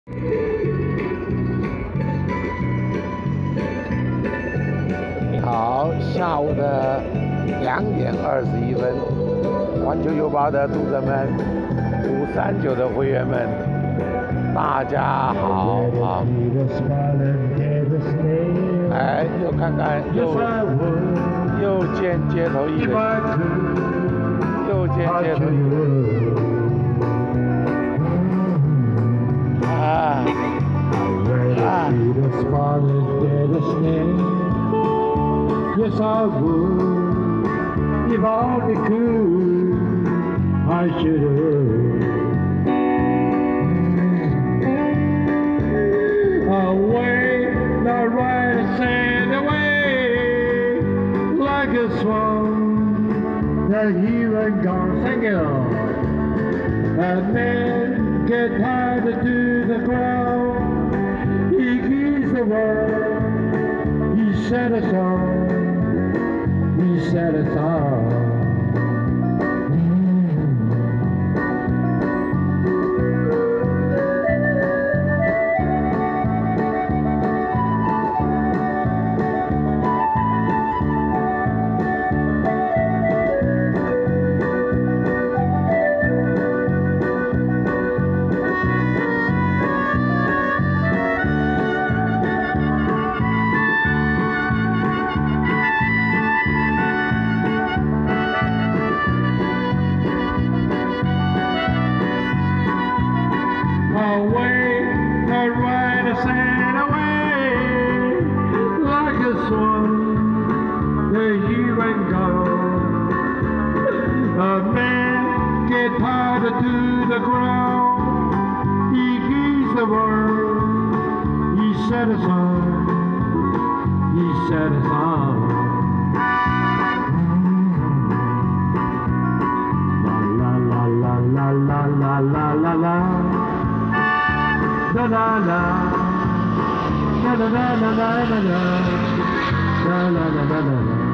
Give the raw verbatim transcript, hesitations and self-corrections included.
好，下午的两点二十一分，环球邮报的读者们，五三九的会员们，大家好啊！哎，又看看又又见街头艺人，又见街头艺人啊啊！ Yes, I would. If all we could, I should have. Away, not right, sand away, like a swan. That here and gone, sing it all. That man get tied to the ground. He keeps the world. He set us on. He set us on. Away, that right sand away, like a swan, there you and gone. A man get tied to the ground, he keeps the world, he set us on, he set us on. La la la la la la la la la. La la la, la la la la la la la, la la la la la.